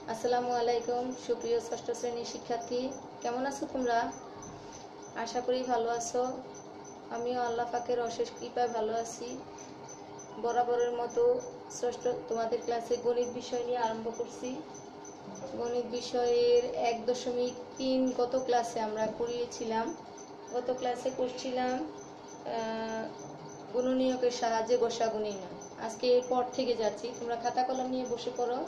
আসসালামু আলাইকুম সুপ্রিয় ষষ্ঠ শ্রেণীর শিক্ষার্থী, কেমন আছো তোমরা? আশা করি ভালো আছো। আমিও আল্লাহ পাকের অশেষ কৃপায় ভালো আছি। বরাবরের মতো ষষ্ঠ তোমাদের ক্লাসে গণিত বিষয় নিয়ে আরম্ভ করছি। গণিত বিষয়ের 1.3 গত ক্লাসে আমরা পড়িয়েছিলাম। গত ক্লাসে করছিলাম গুণনীয়কের সাহায্যে গসাগু নির্ণয়। আজকে এরপর থেকে যাচ্ছি, তোমরা খাতা কলম নিয়ে বসে পড়ো।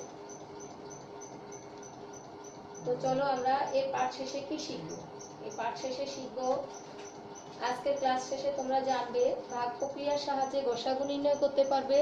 তো চলো আমরা এই পাঠ শেষে কি শিখবো। এই পাঠ শেষে শিখবো, আজকের ক্লাস শেষে তোমরা জানবে ভাগ প্রক্রিয়ার সাহায্যে গসাগু নির্ণয় করতে পারবে।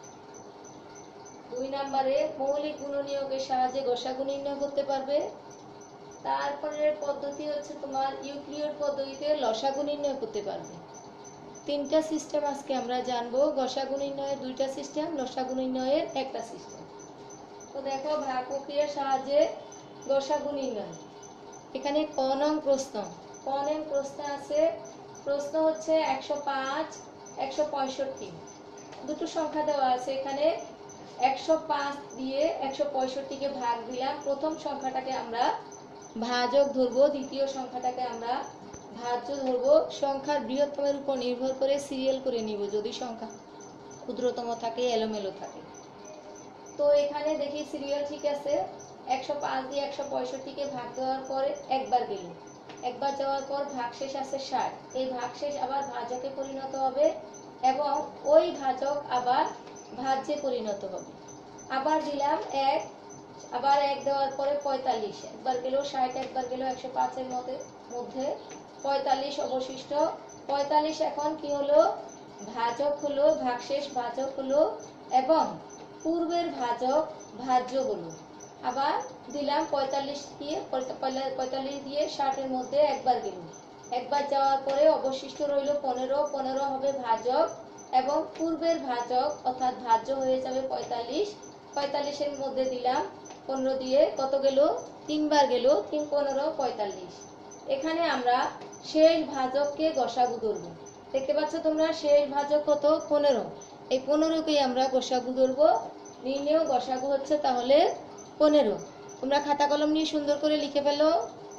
2 নম্বরে মৌলিক গুণনীয়কের সাহায্যে গসাগু নির্ণয় করতে পারবে। তারপরের পদ্ধতি হচ্ছে তোমার ইউক্লিড পদ্ধতিতে লসাগু নির্ণয় করতে পারবে। 3টা সিস্টেম আজকে আমরা জানবো। গসাগু নির্ণয়ের 2টা সিস্টেম, লসাগু নির্ণয়ের 1টা সিস্টেম। তো দেখো, ভাগ প্রক্রিয়ার সাহায্যে গসাগু নির্ণয়। এখানে ক নং প্রশ্ন আছে। প্রশ্ন হচ্ছে 105, 165 দুটো সংখ্যা দেওয়া আছে। এখানে 105 দিয়ে 165কে ভাগ দিলাম। প্রথম সংখ্যাটাকে আমরা ভাজক ধরবো, দ্বিতীয় সংখ্যাটাকে আমরা ভাজ্য ধরবো। সংখ্যার বৃহত্তমের উপর নির্ভর করে সিরিয়াল করে নিব, যদি সংখ্যা ক্ষুদ্রতম থাকে, এলোমেলো থাকে। তো এখানে দেখি সিরিয়াল ঠিক আছে। 105 দিয়ে 165কে ভাগ দেওয়ার পরে একবার যাওয়ার পর ভাগশেষ আছে 60। এই ভাগশেষ আবার ভাজকে পরিণত হবে এবং ওই ভাজক আবার ভাজ্যে পরিণত হবে। আবার দিলাম 1, আবার 1 দেওয়ার পরে 45। একবার গেল 60, একবার গেল 105 এর মধ্যে 45 অবশিষ্ট। 45 এখন কি হলো? ভাজক হলো, ভাগশেষ ভাজক হলো এবং পূর্বের ভাজক ভাজ্য হলো। আবার দিলাম 45 দিয়ে 60 এর মধ্যে একবার গেল। একবার যাওয়ার পরে অবশিষ্ট রইল 15। 15 হবে ভাজক এবং পূর্বের ভাজক অর্থাৎ ভাজ্য হয়ে যাবে 45। 45 এর মধ্যে দিলাম 15 দিয়ে কত গেল? 3 বার গেল। 3, 15, 45। এখানে আমরা শেষ ভাজককে গসাগু ধরব। দেখতে পাচ্ছ তোমরা, শেষ ভাজক কত? 15। এই 15কেই আমরা গসাগু ধরব। নির্ণেয় গসাগু হচ্ছে তাহলে 15। তোমরা খাতা কলম নিয়ে সুন্দর করে লিখে ফেলো।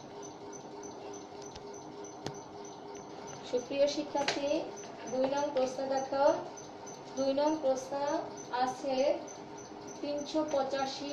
সুপ্রিয় শিক্ষার্থী, 2 নং প্রশ্ন দেখো। 2 নং প্রশ্ন আছে 385,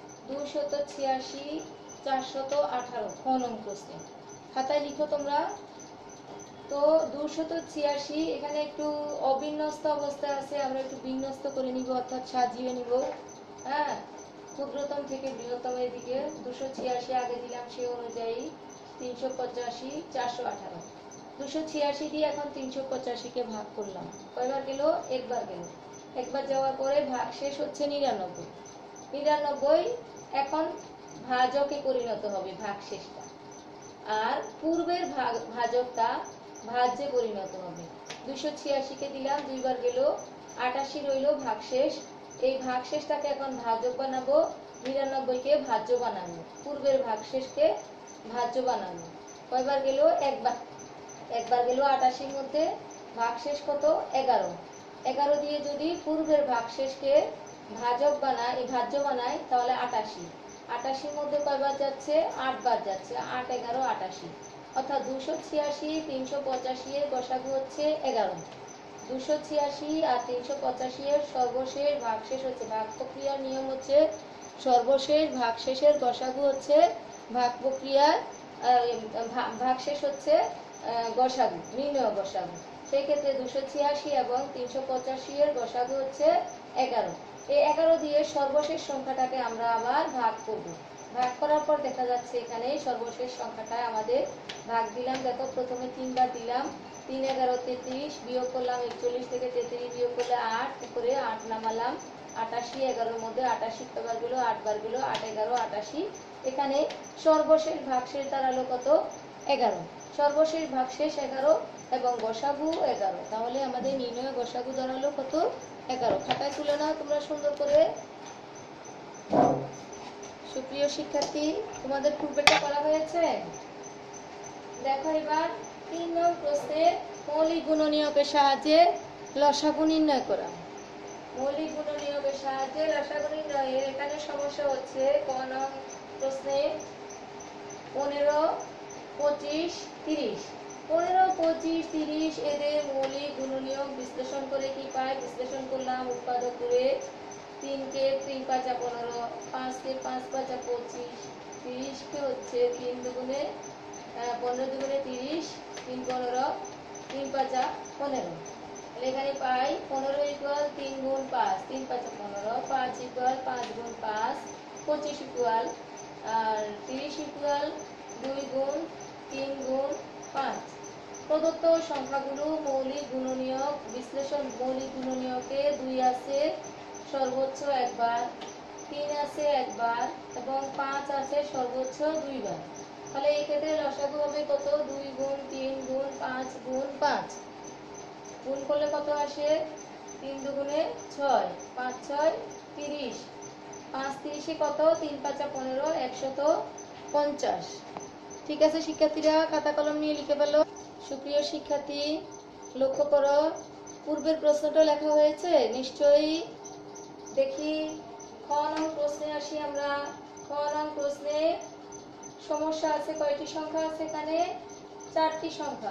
286, 418। খ নং প্রশ্ন খাতায় লিখো তোমরা। তো 286 এখানে একটু অবিন্যস্ত অবস্থায় আছে, আমরা একটু বিন্যস্ত করে নিব, অর্থাৎ সাজিয়ে নিব। হ্যাঁ, ক্ষুদ্রতম থেকে বৃহত্তমের দিকে। 286 আগে দিলাম সেই অনুযায়ী। 385, 418। 286 দিয়ে এখন 385কে ভাগ করলাম। কয়বার গেল? একবার গেল। একবার যাওয়ার পরে ভাগ শেষ হচ্ছে 99। 99 এখন ভাজকে পরিণত হবে ভাগ শেষটা, আর পূর্বের ভাজকটা ভাজ্যে পরিণত হবে। 286কে দিলাম, 2 বার গেল। 88 রইল ভাগশেষ। এই ভাগশেষটাকে এখন ভাজক বানাবো, 99কে ভাজ্য বানাবো, পূর্বের ভাগশেষকে ভাজ্য বানাবো। কয়বার গেল? একবার গেল। 88 মধ্যে ভাগশেষ কত? 11। 11 দিয়ে যদি পূর্বের ভাগশেষকে ভাজক বানাই, ভাজ্য বানাই, তাহলে 88। 88 মধ্যে কয়বার যাচ্ছে? 8 বার যাচ্ছে। 8, 11, 88। অর্থাৎ 286, 385 এর গসাগু হচ্ছে 11। 286 আর 385 এর সর্বশেষ ভাগশেষ হচ্ছে, ভাগ প্রক্রিয়ার নিয়ম হচ্ছে সর্বশেষ ভাগশেষের গসাগু হচ্ছে ভাগ প্রক্রিয়ার ভাগশেষ হচ্ছে গসাগু, নির্ণয় গসাগু। সেই ক্ষেত্রে 286 এবং 385 এর গসাগু হচ্ছে 11। এই 11 দিয়ে সর্বশেষ সংখ্যাটাকে আমরা আবার ভাগ করব। ভাগ করার পর দেখা যাচ্ছে এখানে সর্বশেষ সংখ্যাটা আমাদের ভাগ দিলাম। দেখো, প্রথমে 3 বার দিলাম। 3, 11, 33, বিয়োগ করলাম 41 থেকে 33 বিয়োগ করলে 8, উপরে 8 নামালাম। 88, 11 এর মধ্যে 88 কবার গেল? 8 বার গেল। 8, 11, 88। এখানে সর্বশেষ ভাগশেষ দাঁড়ালো কত? 11। সর্বশেষ ভাগশেষ 11 এবং গসাগু 11। তাহলে আমাদের নির্ণয় গসাগু দাঁড়ালো কত? 11। খাতায় তুলে নাও তোমরা সুন্দর করে। সুপ্রিয় শিক্ষার্থী, তোমাদের পূর্বেটা করা হয়েছে? দেখো এবার 3 নং প্রশ্নে মৌলিক গুণনীয়কের সাহায্যে লসাগু নির্ণয় করা। মৌলিক গুণনীয়কের সাহায্যে লসাগু নির্ণয়ের এখানে সমস্যা হচ্ছে ক নং প্রশ্নে 15, 25, 30। 15, 25, 30 এদের মৌলিক গুণনীয়ক বিশ্লেষণ করে কি পাই? বিশ্লেষণ করলাম উৎপাদক করে 3 কে 3 5 15, 5 কে 5 5 25, 30 কে হচ্ছে 3 দুগুণে 15 দুগুণে 30, 3 15, 3 5 15। এখানে পাই 15 ইকুয়াল 3 গুণ 5, 3 5 15, 5 ইকুয়াল 5 গুণ 5, 25 ইকুয়াল আর 30 ইকুয়াল 2 গুণ 3 গুণ 5। প্রদত্ত সংখ্যাগুলো মৌলিক গুণনীয়ক বিশ্লেষণ। মৌলিক গুণনীয়কে 2 আছে সর্বোচ্চ একবার, 3 আছে একবার এবং 5 আছে সর্বোচ্চ 2 বার। তাহলে এই ক্ষেত্রে লসাগু হবে কত? 2 গুণ 3 গুণ 5 গুণ 5। গুণ করলে কত আসে? 3 দুগুণে 6, 5 6 30, 5 30 কত? 3 5 15, 150। ঠিক আছে শিক্ষার্থীরা, খাতা কলম নিয়ে লিখে ফেলো। সুপ্রিয় শিক্ষার্থী, লক্ষ্য করো পূর্বের প্রশ্নটা লেখা হয়েছে নিশ্চয়ই। দেখি খ নং প্রশ্নে আসি আমরা। খ নং প্রশ্নে সমস্যা আছে, কয়টি সংখ্যা আছে এখানে? 4টি সংখ্যা,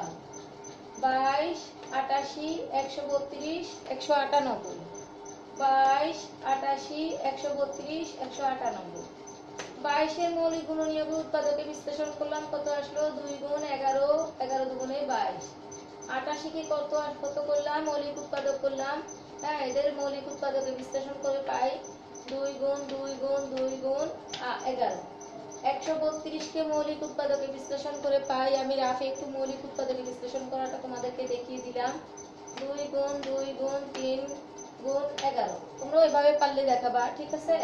22, 88, 132, 198। 22, 88, 132, 198। 22 এর মৌলিক গুণনীয়ক উৎপাদকে বিশ্লেষণ করলাম, কত আসলো? 2 গুণ 11, 11 দুগুণে 22। 88 কে কত করলাম? মৌলিক উৎপাদক করলাম। হ্যাঁ, এদের মৌলিক উৎপাদকে বিশ্লেষণ করে পাই 2 গুণ 2 গুণ 2 গুণ 11। 132 কে মৌলিক উৎপাদকে বিশ্লেষণ করে পাই, আমি রাফে একটু মৌলিক উৎপাদকে বিশ্লেষণ করাটা তোমাদেরকে দেখিয়ে দিলাম। 2 গুণ 2 গুণ 3 গুণ 11। তোমরা এভাবে পারলে দেখাবা, ঠিক আছে?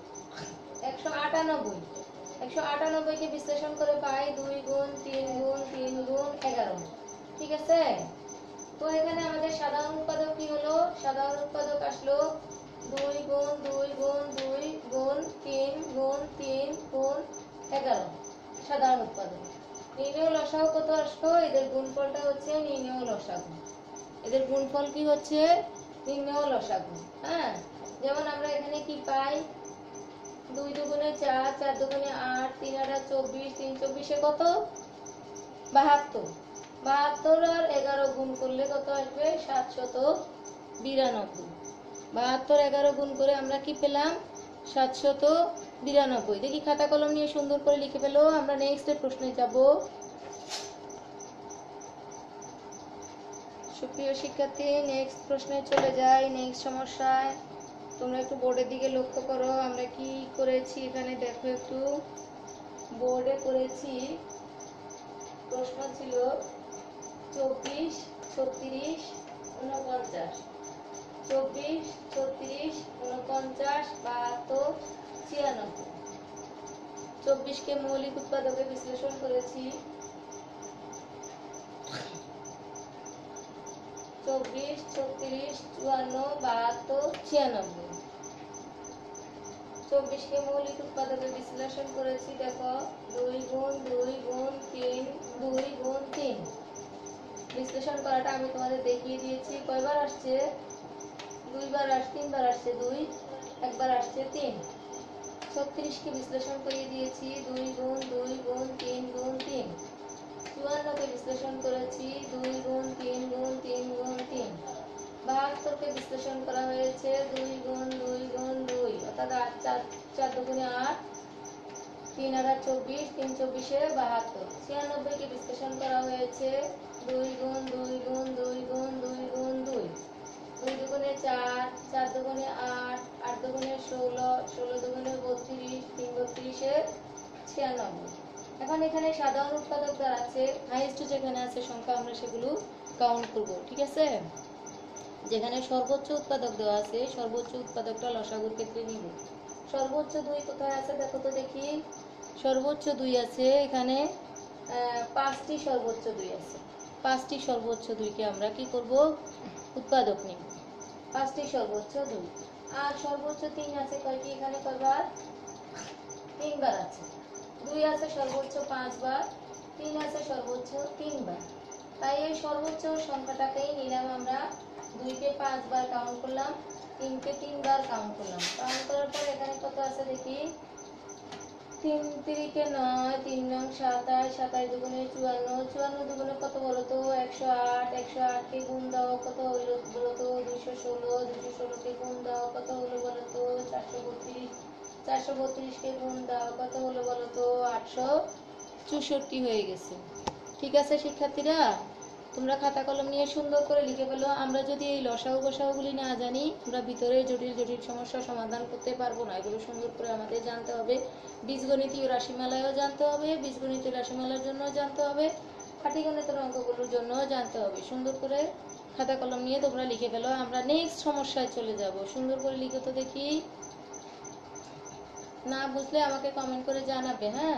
198 কে বিশ্লেষণ করে পাই 2 গুণ 3 গুণ 3 গুণ 11। ঠিক আছে? তো এখানে আমাদের সাধারণ উৎপাদক কি হলো? সাধারণ উৎপাদক আসলো 2 গুণ 2 গুণ 2 গুণ 3 গুণ 3 গুণ 11 সাধারণ উৎপাদক। নির্ণেয় লসাগু কত আসলো? এদের গুণফলটা হচ্ছে নির্ণেয় লসাগু। এদের গুণফল কি হচ্ছে? নির্ণেয় লসাগু। হ্যাঁ, যেমন আমরা এখানে কি পাই? 2 দুগুণে 4, 4 দুগুণে 8, 3 8 24, 3 24 কত? 72। 72 আর 11 গুণ করলে কত আসবে? 792। 72 11 গুণ করে আমরা কি পেলাম? 792। দেখি খাতা কলম নিয়ে সুন্দর করে লিখে ফেলো। আমরা নেক্সট প্রশ্নে যাব। সুপ্রিয় শিক্ষার্থী, নেক্সট প্রশ্নে চলে যাই। নেক্সট সমস্যায় তোমরা একটু বোর্ডের দিকে লক্ষ্য করো। আমরা কি করেছি এখানে দেখো একটু। বোর্ডে করেছি, প্রশ্ন ছিল 24, 36, 49। 24, 36, 49, 72, 96। 24 কে মৌলিক উৎপাদকে বিশ্লেষণ করেছি। 24, 36, 54, 72, 96। 24 কে মৌলিক উৎপাদকে বিশ্লেষণ করেছি। দেখো 2 গুণ 2 গুণ 3 2 গুণ 3। বিশ্লেষণ করাটা আমি তোমাদের দেখিয়ে দিয়েছি। কয়বার আসছে? 2 বার আসছে, 3 বার আসছে 2, একবার আসছে 3। 36 কে বিশ্লেষণ করিয়ে দিয়েছি 2 গুণ 2 গুণ 3 গুণ 3। 54 কে বিশ্লেষণ করেছি 2 গুণ 3 গুণ 3 গুণ 3। 72 কে বিশ্লেষণ করা হয়েছে 2 গুণ 2 গুণ 2, অর্থাৎ 4 4 দুগুণে 8, 3 8 24, 3 24 72। 96 কে বিশ্লেষণ করা হয়েছে 2 গুণ 2 গুণ 2 গুণ 2 গুণ 2। 2 দুগুণে 4, 4 দুগুণে 8, 8 দুগুণে 16, 16 দুগুণে 32, 3 32 96। এখন এখানে সাধারণ উৎপাদক যারা আছে, হাইয়েস্ট যেখানে আছে সংখ্যা, আমরা সেগুলো কাউন্ট করব। ঠিক আছে? যেখানে সর্বোচ্চ উৎপাদক দেওয়া আছে, সর্বোচ্চ উৎপাদকটা লসাগুর ক্ষেত্রে নিব। সর্বোচ্চ 2 কোথায় আছে দেখো তো দেখি। সর্বোচ্চ 2 আছে এখানে, 5টি সর্বোচ্চ 2 আছে। 5টি সর্বোচ্চ 2 কে আমরা কি করব? উৎপাদক নিব। 5টি সর্বোচ্চ 2। আর সর্বোচ্চ 3 আছে কয়টি এখানে? কয়বার? 3 বার আছে। 2 আছে সর্বোচ্চ 5 বার, 3 আছে সর্বোচ্চ 3 বার। তাই এই সর্বোচ্চ সংখ্যাটাকেই নিলাম আমরা। 2 কে 5 বার কাউন্ট করলাম, 3 কে 3 বার কাউন্ট করলাম। কাউন্ট করার পর এখানে কত আছে দেখি, 3 3 9, 3 9 27, 27 দুগুণে 54, 54 দুগুণে কত বলো তো 108, 108 কে গুণ দাও কত হলো বলো তো 216, 216 কে গুণ দাও কত হলো বলো তো 432, 432 কে গুণ দাও কত হলো বলো তো 864 হয়ে গেছে। ঠিক আছে শিক্ষার্থীরা, তোমরা খাতা কলম নিয়ে সুন্দর করে লিখে ফেলো। আমরা যদি এই লসাগু গসাগুলি না জানি, আমরা ভিতরে জটিল জটিল সমস্যার সমাধান করতে পারবো না। এগুলো সুন্দর করে আমাদের জানতে হবে। বীজগণিতীয় রাশিমালায়ও জানতে হবে, বীজগণিতীয় রাশিমালার জন্য জানতে হবে, পাটিগণিতের অঙ্কগুলোর জন্য জানতে হবে। সুন্দর করে খাতা কলম নিয়ে তোমরা লিখে ফেলো। আমরা নেক্সট সমস্যায় চলে যাব। সুন্দর করে লিখে তো দেখি, না বুঝলে আমাকে কমেন্ট করে জানাবে। হ্যাঁ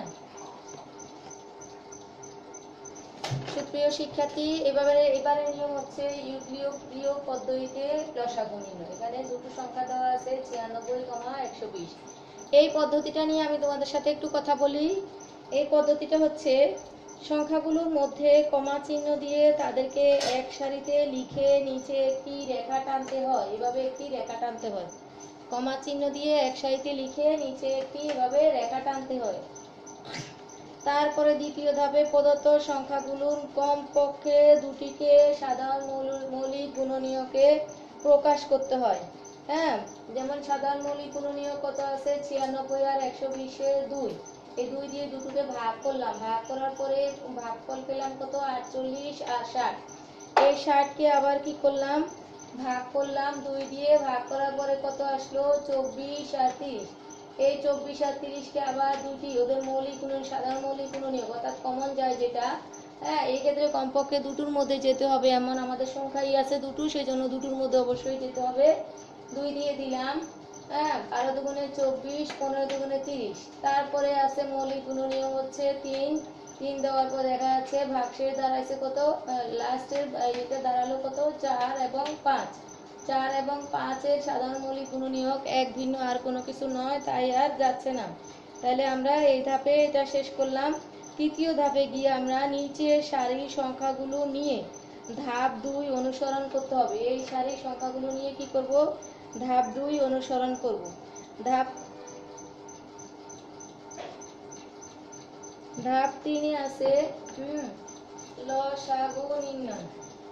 সুপ্রিয় শিক্ষার্থী, এবারে নিয়ম হচ্ছে বিয়োগ পদ্ধতিতে লসাগু নির্ণয়। এখানে দুটো সংখ্যা দেওয়া আছে 96, 120। এই পদ্ধতিটা নিয়ে আমি তোমাদের সাথে একটু কথা বলি। এই পদ্ধতিটা হচ্ছে সংখ্যাগুলোর মধ্যে কমা চিহ্ন দিয়ে তাদেরকে এক সারিতে লিখে নিচে একটি রেখা টানতে হয়। এভাবে একটি রেখা টানতে হয়। কমা চিহ্ন দিয়ে এক সারিতে লিখে নিচে একটি এভাবে রেখা টানতে হয়। তারপরে দ্বিতীয় ধাপে প্রদত্ত সংখ্যাগুলোর কমপক্ষে দুটিকে সাধারণ মৌলিক গুণনীয়কে প্রকাশ করতে হয়। হ্যাঁ, যেমন সাধারণ মৌলিক গুণনীয়ক কত আছে 96 আর 120 2। এই 2 দিয়ে দুটোকে ভাগ করলাম, ভাগ করার পরে ভাগফল পেলাম কত 48 আর 60। এই 60 কে আবার কি করলাম, ভাগ করলাম 2 দিয়ে, ভাগ করার পরে কত আসলো 24 আর 30। এই 24 আর 30 কে আবার দুটি ওদের মৌলিক গুণ সাধারণ মৌলিক গুণনীয়ক অর্থাৎ কমন যায় যেটা, হ্যাঁ এই ক্ষেত্রে কমপক্ষে দুটোর মধ্যে যেতে হবে। এমন আমাদের সংখ্যাই আছে দুটো, সেই জন্য দুটোর মধ্যে অবশ্যই যেতে হবে। 2 দিয়ে দিলাম, হ্যাঁ 12 দুগুণে 24, 15 দুগুণে 30। তারপরে আছে মৌলিক গুণনীয়ক হচ্ছে 3। 3 দেওয়ার পর দেখা যাচ্ছে ভাগশেষ দাঁড়াইছে কত, লাস্টের এটা দাঁড়ালো কত 4 এবং 5। 4 এবং 5 এর সাধারণ মৌলিক গুণনীয়ক এক ভিন্ন, আর কোনো কিছু নয়, তাই আর যাচ্ছে না। তাহলে আমরা এই ধাপে এটা শেষ করলাম। তৃতীয় ধাপে গিয়ে আমরা নিচের সারির সংখ্যাগুলো নিয়ে ধাপ 2 অনুসরণ করতে হবে। এই সারির সংখ্যাগুলো নিয়ে কি করব, ধাপ 2 অনুসরণ করব। ধাপ 3 আছে লসাগু নির্ণয়।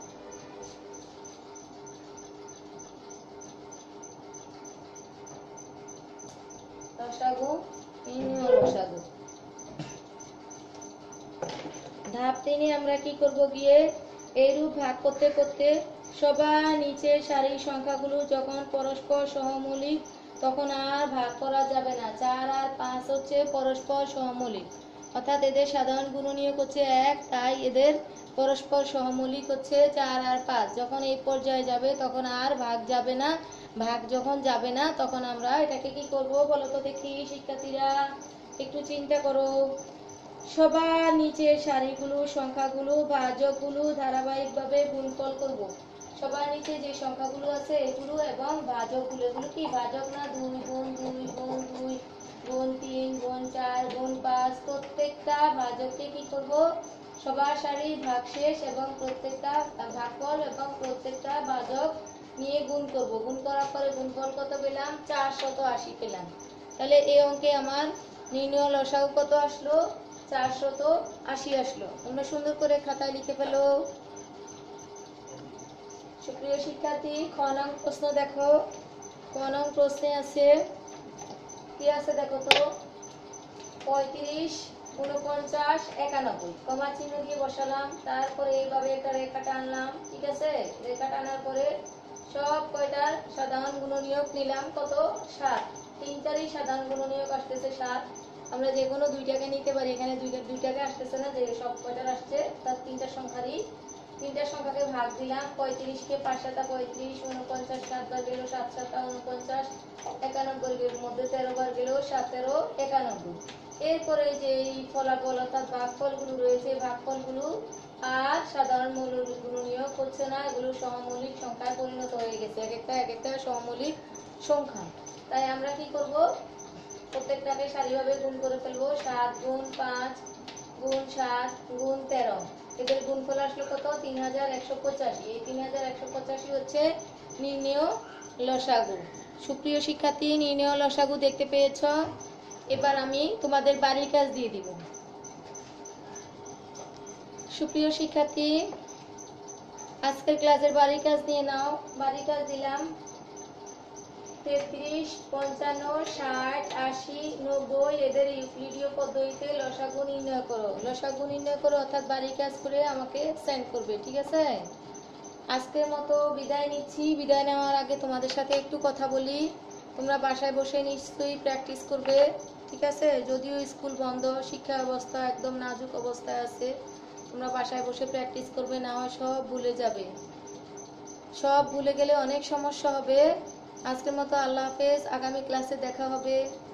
ধাপ 3 আমরা কি করব, গিয়ে এইরূপ ভাগ করতে করতে সবার নিচের সারির সংখ্যাগুলো যখন পরস্পর সহমৌলিক তখন আর ভাগ করা যাবে না। 4 আর 5 হচ্ছে পরস্পর সহমৌলিক, অর্থাৎ এদের সাধারণ গুণনীয়ক হচ্ছে 1, তাই এদের পরস্পর সহমৌলিক হচ্ছে 4 আর 5। যখন এই পর্যায়ে যাবে তখন আর ভাগ যাবে না। ভাগ যখন যাবে না তখন আমরা এটাকে কি করব বলো তো দেখি শিক্ষার্থীরা, একটু চিন্তা করো। সবার নিচের সারিগুলো সংখ্যাগুলো ভাজকগুলো ধারাবাহিকভাবে গুণফল করব। সবার নিচে যে সংখ্যাগুলো আছে এগুলো এবং ভাজকগুলো, এগুলো কি ভাজক না, 2 গুণ 2 গুণ 2 গুণ 3 গুণ 4 গুণ 5। প্রত্যেকটা ভাজককে কি করব, সবার সারির ভাগশেষ এবং প্রত্যেকটা ভাগফল এবং প্রত্যেকটা ভাজক নিয়ে গুণ করব। গুণ করার পরে গুণফল কত পেলাম 480 পেলাম। তাহলে এই অঙ্কে আমার নির্ণয় লসাগু কত আসলো 480 আসলো। তোমরা সুন্দর করে খাতায় লিখে ফেলো। সুপ্রিয় শিক্ষার্থী, খ নং প্রশ্ন দেখো। ক নং প্রশ্নে আছে কি আছে দেখো তো, 35, 49, 91 কমা চিহ্ন দিয়ে বসালাম। তারপরে এইভাবে একটা রেখা টানলাম। ঠিক আছে, রেখা টানার পরে সব কয়টার সাধারণ গুণনীয়ক নিলাম কত 7। তিনটারই সাধারণ গুণনীয়ক আসতেছে 7। আমরা যে কোনো দুইটাকে নিতে পারি, এখানে দুইটাকে আসতেছে না, যে সব কয়টার আসছে তার তিনটা সংখ্যাকে ভাগ দিলাম। 35 কে 5 7 35, 49 7 বার গেল 7 7 49, 91 এর মধ্যে 13 বার গেল 7 13 91। এরপরে যে এই ফলাফল অর্থাৎ ভাগফলগুলো রয়েছে, ভাগফলগুলো আর সাধারণ মৌলিক গুণনীয়ক হচ্ছে না, এগুলো সহমৌলিক সংখ্যায় পরিণত হয়ে গেছে। এক একটা সহমৌলিক সংখ্যা। তাই আমরা কি করব, প্রত্যেকটাকে সারিভাবে গুণ করে ফেলবো। 7 গুণ 5 গুণ 7 গুণ 13, এদের গুণফল আসলো কত 3185। এই 3185 হচ্ছে নির্ণেয় লসাগু। সুপ্রিয় শিক্ষার্থী, নির্ণয় লসাগু দেখতে পেয়েছ। এবার আমি তোমাদের বাড়ির কাজ দিয়ে দিব। সুপ্রিয় শিক্ষার্থী, আজকের ক্লাসের বাড়ির কাজ নিয়ে নাও। বাড়ির কাজ দিলাম 33, 55, 60, 80, 90 এদের ইউক্লিডীয় পদ্ধতিতে লসাগু নির্ণয় করো। লসাগু নির্ণয় করো অর্থাৎ বাড়ির কাজ করে আমাকে সেন্ড করবে, ঠিক আছে? আজকের মতো বিদায় নিচ্ছি। বিদায় নেওয়ার আগে তোমাদের সাথে একটু কথা বলি। তোমরা বাসায় বসে নিশ্চয়ই প্র্যাকটিস করবে, ঠিক আছে? যদিও স্কুল বন্ধ, শিক্ষা ব্যবস্থা একদম নাজুক অবস্থায় আছে, তোমরা বাসায় বসে প্র্যাকটিস করবে, না হয় সব ভুলে যাবে। সব ভুলে গেলে অনেক সমস্যা হবে। আজকের মতো আল্লাহ হাফেজ। আগামী ক্লাসে দেখা হবে।